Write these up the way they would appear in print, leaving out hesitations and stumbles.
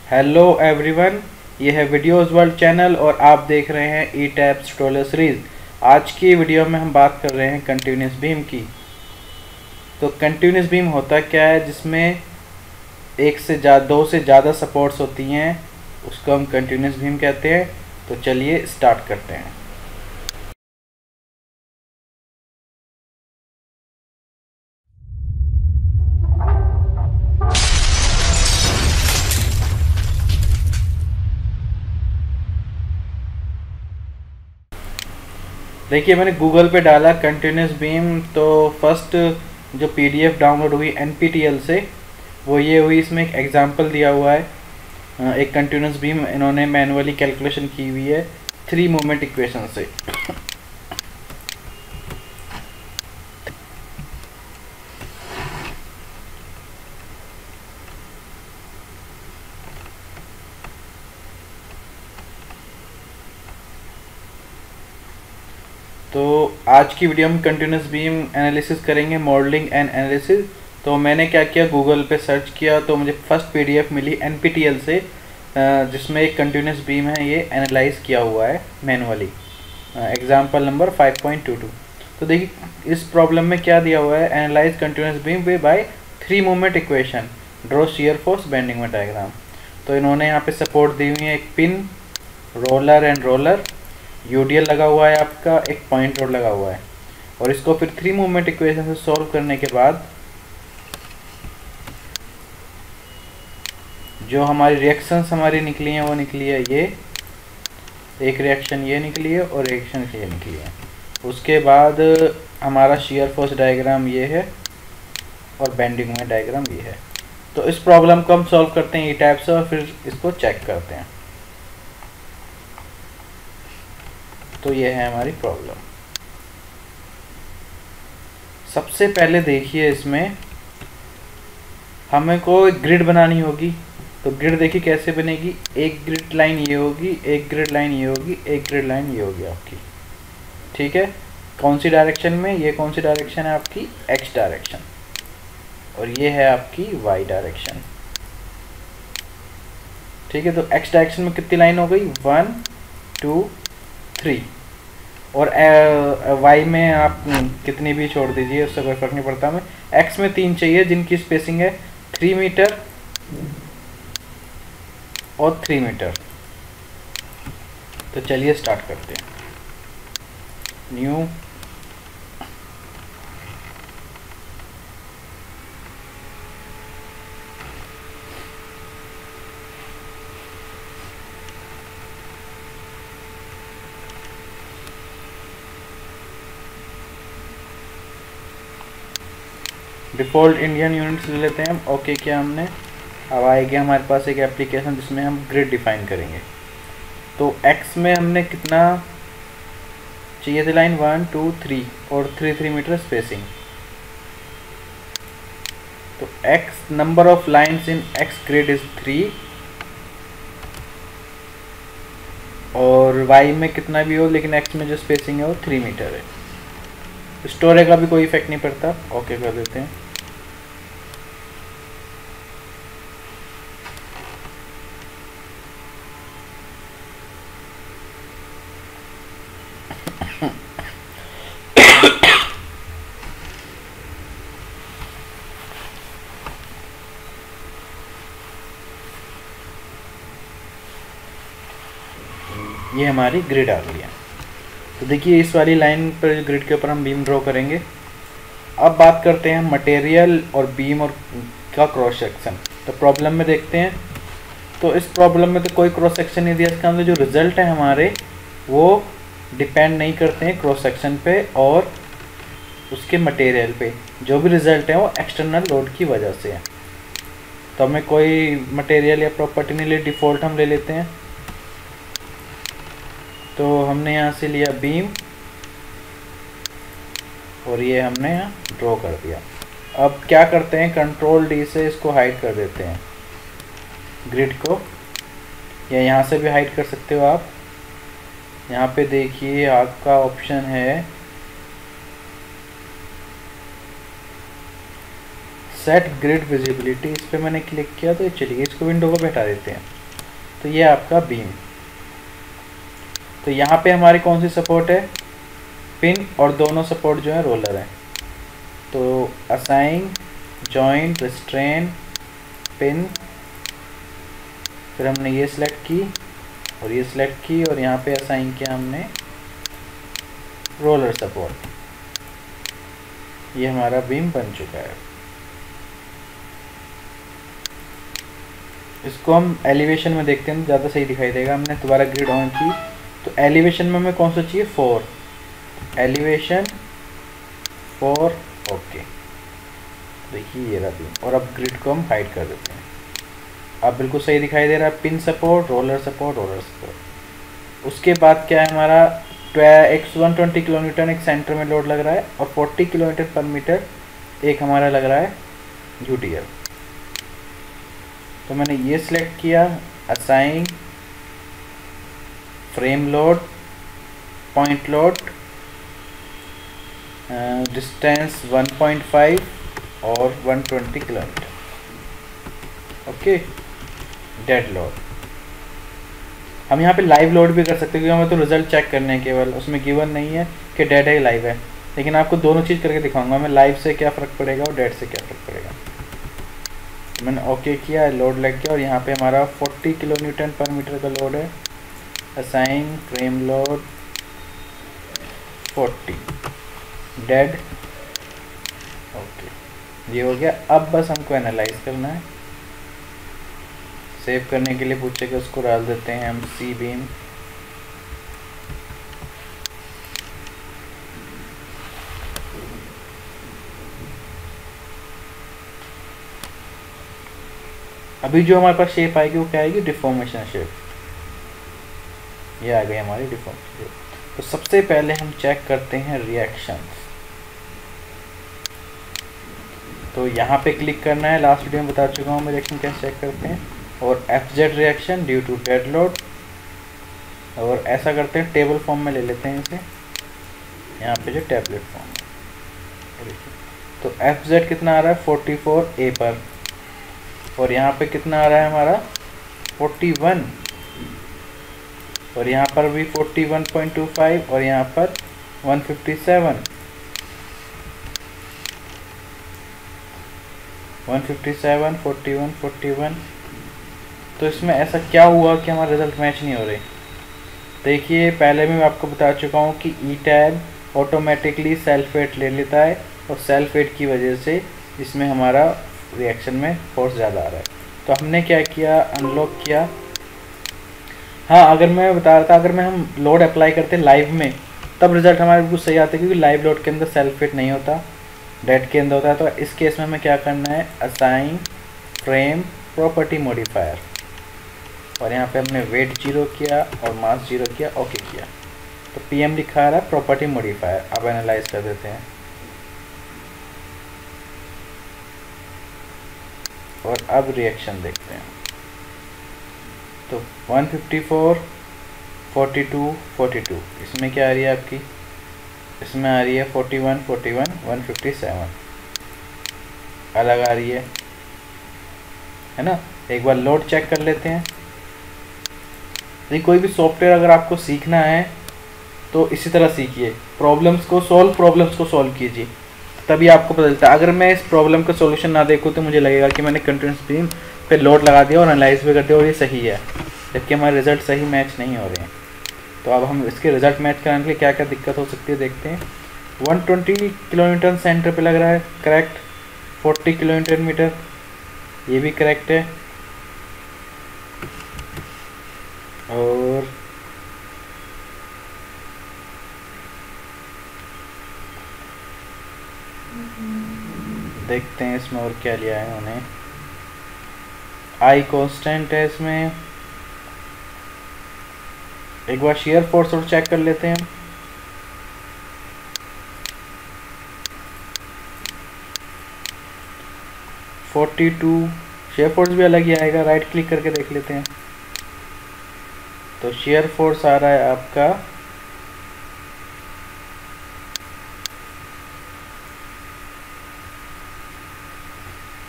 Hello everyone, ये है videos world channel और आप देख रहे हैं ई टैब्स ट्यूटोरियल सीरीज़। आज की वीडियो में हम बात कर रहे हैं कंटिन्यूस बीम की। तो कंटिन्यूस बीम होता क्या है, जिसमें दो से ज़्यादा सपोर्ट्स होती हैं, उसको हम कंटिन्यूस बीम कहते हैं। तो चलिए स्टार्ट करते हैं। देखिए, मैंने गूगल पे डाला कंटिन्यूस बीम, तो फर्स्ट जो पीडीएफ डाउनलोड हुई एनपीटीईएल से वो ये हुई। इसमें एक एग्जांपल दिया हुआ है, एक कंटिन्यूस बीम इन्होंने मैनुअली कैलकुलेशन की हुई है 3 मोमेंट इक्वेशन से। तो आज की वीडियो में कंटिन्यूस बीम एनालिसिस करेंगे, मॉडलिंग एंड एनालिसिस। तो मैंने क्या किया, गूगल पे सर्च किया तो मुझे फर्स्ट पीडीएफ मिली एनपीटीईएल से, जिसमें एक कंटिन्यूस बीम है, ये एनालाइज किया हुआ है मैनुअली, एग्जाम्पल नंबर 5.22। तो देखिए इस प्रॉब्लम में क्या दिया हुआ है, एनालाइज कंटिन्यूस बीम वे by 3 moment equation, draw shear force bending में डायग्राम। तो इन्होंने यहाँ पे सपोर्ट दी हुई है, एक pin, roller and roller, UDL लगा हुआ है आपका, एक पॉइंट रोड लगा हुआ है। और इसको फिर 3 मूवमेंट इक्वेशन से सॉल्व करने के बाद जो हमारी रिएक्शंस हमारी निकली हैं वो निकली है ये, एक रिएक्शन ये निकली है और रिएक्शन ये निकली है। उसके बाद हमारा शियर फोर्स डायग्राम ये है और बेंडिंग में डायग्राम ये है। तो इस प्रॉब्लम को हम सॉल्व करते हैं ई टाइप से और फिर इसको चेक करते हैं। तो ये है हमारी प्रॉब्लम। सबसे पहले देखिए, इसमें हमें को एक ग्रिड बनानी होगी। तो ग्रिड देखिए कैसे बनेगी, एक ग्रिड लाइन ये होगी, एक ग्रिड लाइन ये होगी, एक ग्रिड लाइन ये होगी आपकी। ठीक है, कौन सी डायरेक्शन में, ये कौन सी डायरेक्शन है आपकी, एक्स डायरेक्शन, और ये है आपकी वाई डायरेक्शन। ठीक है, तो एक्स डायरेक्शन में कितनी लाइन हो गई, 1 2 3, और वाई में आप कितनी भी छोड़ दीजिए, उससे कोई फर्क नहीं पड़ता। हमें एक्स में 3 चाहिए, जिनकी स्पेसिंग है 3 मीटर और 3 मीटर। तो चलिए स्टार्ट करते हैं। न्यू, डिफ़ॉल्ट इंडियन यूनिट्स ले लेते हैं हम। ओके किया हमने। अब आएगी हमारे पास एक एप्लीकेशन जिसमें हम ग्रिड डिफाइन करेंगे। तो एक्स में हमने कितना चाहिए थी लाइन, 1 2 3 और 3 मीटर स्पेसिंग। तो X number of lines in X grid is 3, और वाई में कितना भी हो लेकिन एक्स में जो स्पेसिंग है वो 3 मीटर है। स्टोरेज का भी कोई इफेक्ट नहीं पड़ता। ओके कर देते हैं। ये हमारी ग्रिड आ गई है। तो देखिए इस वाली लाइन पर ग्रिड के ऊपर हम बीम ड्रॉ करेंगे। अब बात करते हैं मटेरियल और बीम और का क्रॉस सेक्शन। तो प्रॉब्लम में देखते हैं, तो इस प्रॉब्लम में तो कोई क्रॉस सेक्शन नहीं दिया। इसका मतलब जो रिजल्ट है हमारे वो डिपेंड नहीं करते हैं क्रॉस सेक्शन पे और उसके मटेरियल पे। जो भी रिजल्ट है वो एक्सटर्नल लोड की वजह से है। तो हमें कोई मटेरियल या प्रॉपर्टी नहीं ले, डिफ़ॉल्ट हम ले लेते हैं। तो हमने यहाँ से लिया बीम और ये हमने यहाँ ड्रॉ कर दिया। अब क्या करते हैं, कंट्रोल डी से इसको हाइड कर देते हैं ग्रिड को, या यहाँ से भी हाइड कर सकते हो आप। यहाँ पे देखिए आपका ऑप्शन है सेट ग्रिड विजिबिलिटी, इस पर मैंने क्लिक किया तो ये चलिए, इसको विंडो को बैठा देते हैं। तो ये आपका बीम। तो यहाँ पे हमारी कौन सी सपोर्ट है, पिन, और दोनों सपोर्ट जो है रोलर है। तो असाइन, जॉइंट, रिस्ट्रेन, पिन, फिर हमने ये सिलेक्ट की और ये सिलेक्ट की और यहाँ पे असाइन किया हमने रोलर सपोर्ट। ये हमारा बीम बन चुका है। इसको हम एलिवेशन में देखते हैं, ज़्यादा सही दिखाई देगा। हमने दोबारा ग्रिड ऑन की तो एलिवेशन में हमें कौन सा चाहिए, 4, एलिवेशन 4, ओके। देखिए ये रहा बीम। और अब ग्रिड को हम हाइड कर देते हैं। अब बिल्कुल सही दिखाई दे रहा है, pin support, roller support, roller support. उसके बाद क्या है हमारा, 120 किलोमीटर एक सेंटर में लोड लग रहा है और 40 किलोमीटर पर मीटर एक हमारा लग रहा है यूटीएल। तो मैंने ये सिलेक्ट किया, assign, frame load, point load, distance 1.5 और 120 किलोमीटर, ओके। डेड लोड, हम यहाँ पे लाइव लोड भी कर सकते हैं क्योंकि हमें तो रिजल्ट चेक करने हैं केवल, उसमें गिवन नहीं है कि डेड है लाइव है। लेकिन आपको दोनों चीज़ करके दिखाऊंगा मैं, लाइव से क्या फ़र्क पड़ेगा और डेड से क्या फ़र्क पड़ेगा। मैंने ओके किया, लोड लग गया और यहाँ पे हमारा 40 किलोन्यूटन पर मीटर का लोड है। Assign, frame load 40, dead, okay, ये हो गया। अब बस हमको एनालाइज करना है। सेव करने के लिए पूछेगा, उसको डाल देते हैं हम सी बीम। अभी जो हमारे पास शेप आएगी वो क्या आएगी, डिफॉर्मेशन शेप। ये आ गई हमारी डिफॉर्मेशन शेप। तो सबसे पहले हम चेक करते हैं रिएक्शंस। तो यहाँ पे क्लिक करना है, लास्ट वीडियो में बता चुका हूँ मैं रिएक्शन कैसे चेक करते हैं। और FZ reaction due to dead load, और ऐसा करते हैं टेबल फॉर्म में ले लेते हैं इसे, यहाँ पे जो टैबलेट फॉर्म है। तो FZ कितना आ रहा है 44A पर, और यहाँ पे कितना आ रहा है हमारा 41, और यहाँ पर भी 41.25, और यहाँ पर 157, 157, 41, 41। तो इसमें ऐसा क्या हुआ कि हमारे रिजल्ट मैच नहीं हो रहे। देखिए पहले भी मैं आपको बता चुका हूँ कि ई टैग ऑटोमेटिकली सल्फेट ले लेता है, और सल्फेट की वजह से इसमें हमारा रिएक्शन में फोर्स ज़्यादा आ रहा है। तो हमने क्या किया, अनलॉक किया। हाँ, अगर मैं बता रहा था, अगर मैं हम लोड अप्लाई करते लाइव में तब रिज़ल्ट हमारे बिल्कुल सही आता है, क्योंकि लाइव लोड के अंदर सल्फेट नहीं होता, डेड के अंदर होता है। तो इस केस में हमें क्या करना है, असाइन, फ्रेम, प्रॉपर्टी मॉडिफायर, और यहाँ पे हमने वेट 0 किया और मास 0 किया, ओके किया। तो PM लिखा रहा है प्रॉपर्टी मॉडिफायर। अब एनालाइज कर देते हैं, और अब रिएक्शन देखते हैं। तो 154, 42, 42, इसमें क्या आ रही है आपकी, इसमें आ रही है 41, 41, 157 अलग आ रही है ना। एक बार लोड चेक कर लेते हैं। देखिए कोई भी सॉफ्टवेयर अगर आपको सीखना है तो इसी तरह सीखिए, प्रॉब्लम्स को सॉल्व कीजिए, तभी आपको पता चलता है। अगर मैं इस प्रॉब्लम का सॉल्यूशन ना देखूँ तो मुझे लगेगा कि मैंने कंटिन्यूस बीम पे लोड लगा दिया और एनालाइज भी कर दिया और ये सही है, जबकि हमारे रिजल्ट सही मैच नहीं हो रहे हैं। तो अब हम इसके रिजल्ट मैच कराने के लिए क्या क्या दिक्कत हो सकती है देखते हैं। 120 किलोमीटर सेंटर पे लग रहा है, करेक्ट। 40 किलोमीटर मीटर, ये भी करेक्ट है। और देखते हैं इसमें और क्या लिया है उन्होंने। आई कांस्टेंट है इसमें। एक बार शेयर फोर्स और चेक कर लेते हैं। $42 शेयर फोर्स भी अलग ही आएगा, राइट क्लिक करके देख लेते हैं। तो शेयर फोर्स आ रहा है आपका 1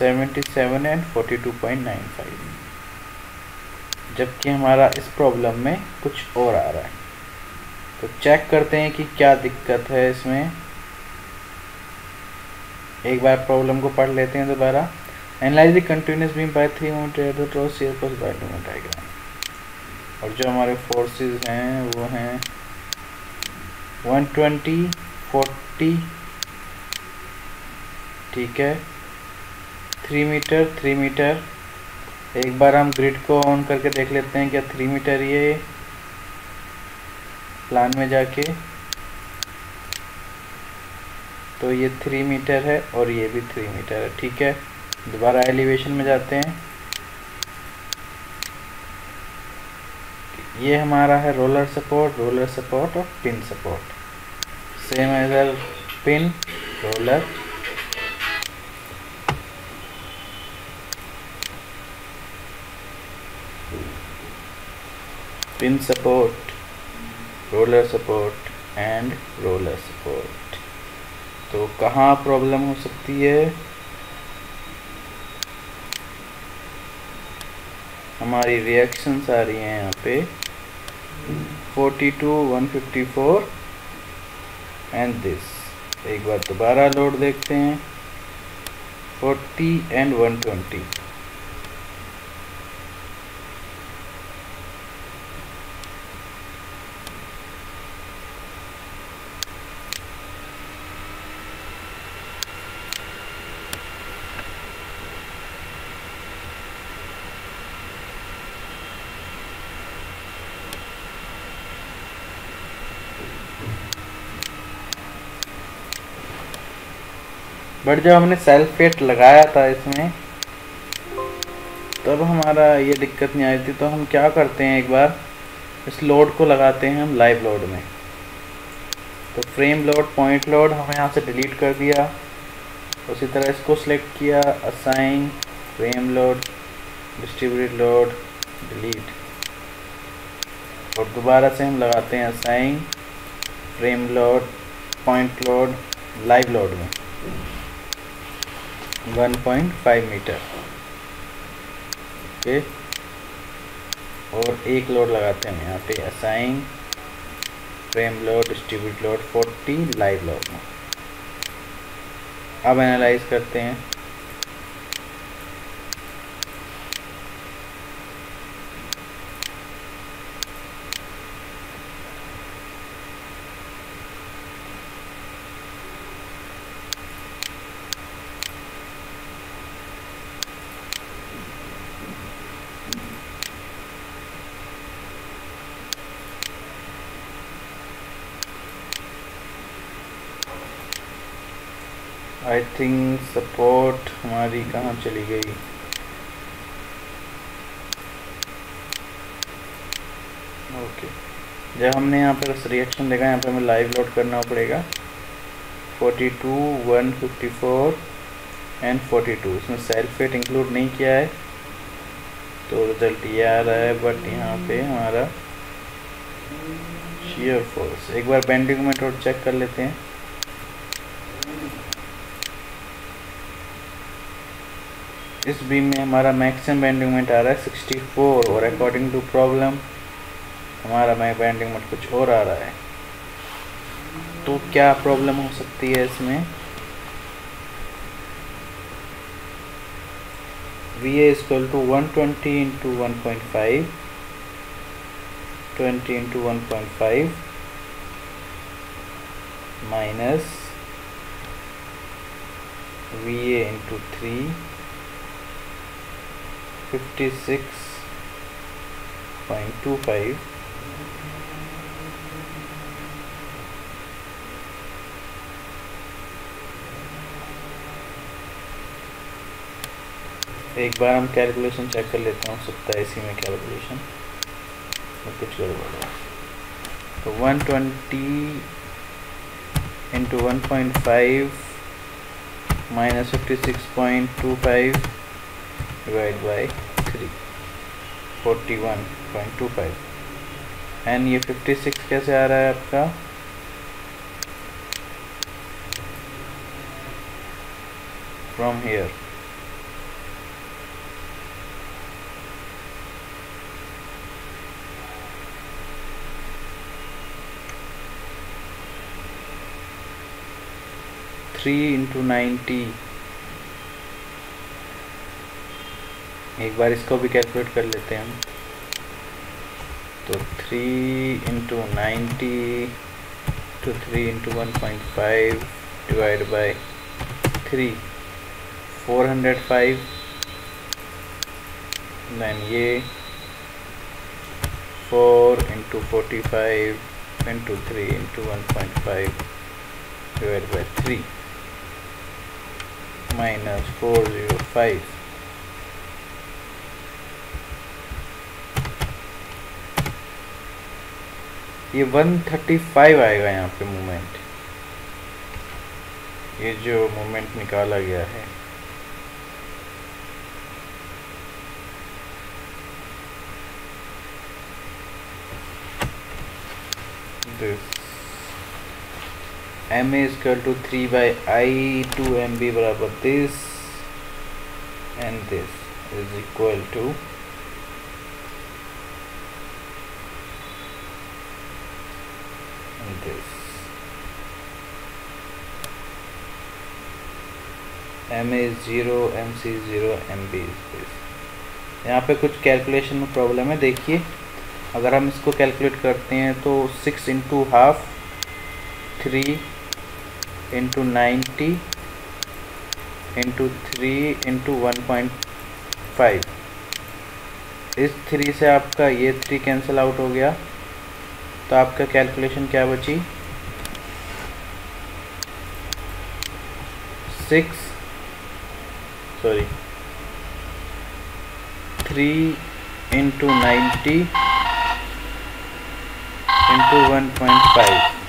77 एंड 42.95, जबकि हमारा इस प्रॉब्लम में कुछ और आ रहा है। तो चेक करते हैं कि क्या दिक्कत है इसमें। एक बार प्रॉब्लम को पढ़ लेते हैं दोबारा। Analyse the continuous beam by 3 moment cross shear force by moment diagram. और जो हमारे फोर्सेस हैं वो हैं 120, 40, ठीक है, 3 मीटर, 3 मीटर। एक बार हम ग्रिड को ऑन करके देख लेते हैं क्या 3 मीटर ये प्लान में जाके, तो ये 3 मीटर है और ये भी 3 मीटर है, ठीक है। दोबारा एलिवेशन में जाते हैं। ये हमारा है रोलर सपोर्ट और pin support, same as pin roller. Pin support, roller support and roller support. तो कहाँ प्रॉब्लम हो सकती है? हमारी रिएक्शंस आ रही हैं यहाँ पे 42, 154 एंड दिस। एक बार दोबारा लोड देखते हैं 40 एंड 120। बट जब हमने सेल्फ वेट लगाया था इसमें तब हमारा ये दिक्कत नहीं आई थी। तो हम क्या करते हैं, एक बार इस लोड को लगाते हैं हम लाइव लोड में। तो फ्रेम लोड, पॉइंट लोड हमें यहाँ से डिलीट कर दिया। उसी तरह इसको सिलेक्ट किया, assign, frame load, distributed load, delete. और दोबारा से हम लगाते हैं assign, frame load, point load, live load में 1.5 मीटर, ओके। और एक लोड लगाते हैं यहाँ पे, assign, frame load, distribute load 40, live load में। अब एनालाइज करते हैं। आई थिंक सपोर्ट हमारी कहाँ चली गई? ओके, जब हमने यहाँ पर रिएक्शन देखा, यहाँ पे हमें लाइव लोड करना पड़ेगा 42, 154 एंड 42। इसमें सेल्फ वेट इंक्लूड नहीं किया है तो रिजल्ट ये आ रहा है। बट यहाँ पे हमारा शियर फोर्स, एक बार बेंडिंग मोमेंट और चेक कर लेते हैं। इस बीम में हमारा मैक्सिमम बेंडिंग मोमेंट आ रहा है 64 और अकॉर्डिंग टू प्रॉब्लम हमारा बेंडिंग मोमेंट कुछ और आ रहा है। तो क्या प्रॉब्लम हो सकती है इसमें? VA equal to 120 into 1.5, 20 into 1.5 minus VA into 3, 56.25 एक बार हम कैलकुलेशन चेक कर लेते हैं, हो सकता है इसी में कैलकुलेशन में कुछ गड़बड़ है। तो 120 into 1.5 minus 56.25 divide by 3, 41.25। And ये 56 कैसे आ रहा है आपका? फ्रॉम हियर 3 इंटू 90, एक बार इसको भी कैलकुलेट कर लेते हैं हम। तो 3 इंटू 90 तो 3 इंटू 1.5 डिवाइड बाई 3, 405, देन ये 4 into 45 into 3 into 1.5 divide by 3 minus 405, ये 135 आएगा यहाँ पे मोमेंट, ये जो मोमेंट निकाला गया है। M A equal to 3 by I two M B बराबर this and this is equal to this. M A 0, M C 0, M B is this. यहाँ पे कुछ कैलकुलेशन में प्रॉब्लम है, देखिए अगर हम इसको कैलकुलेट करते हैं तो 6 into half, 3 into 90 into 3 into 1.5, इस 3 से आपका ये 3 कैंसिल आउट हो गया, तो आपका कैलकुलेशन क्या बची, 3 इंटू 90 इंटू 1.5